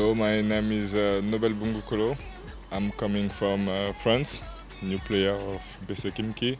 Hello, my name is Nobel Boungue Colo. I'm coming from France, new player of BC Khimki.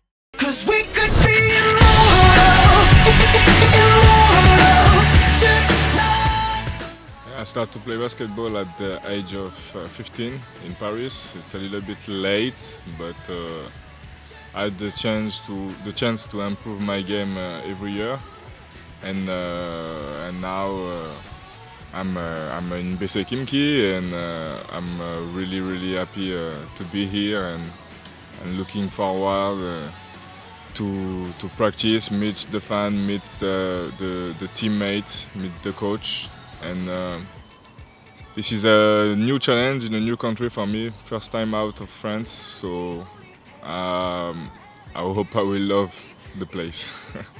I started to play basketball at the age of 15 in Paris. It's a little bit late, but I had the chance to improve my game every year, and now I'm in BC Khimki, and I'm really happy to be here and looking forward to practice, meet the fan, meet the teammates, meet the coach. And this is a new challenge in a new country for me, first time out of France, so I hope I will love the place.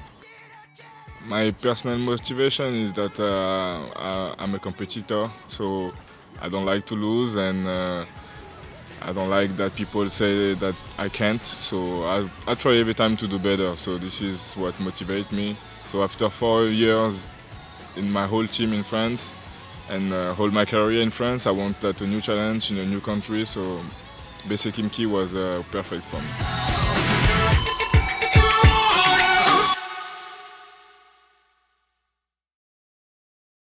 My personal motivation is that I'm a competitor, so I don't like to lose, and I don't like that people say that I can't, so I try every time to do better, so this is what motivates me. So after 4 years in my whole team in France and hold my career in France, I want that a new challenge in a new country, so BC Khimki was perfect for me.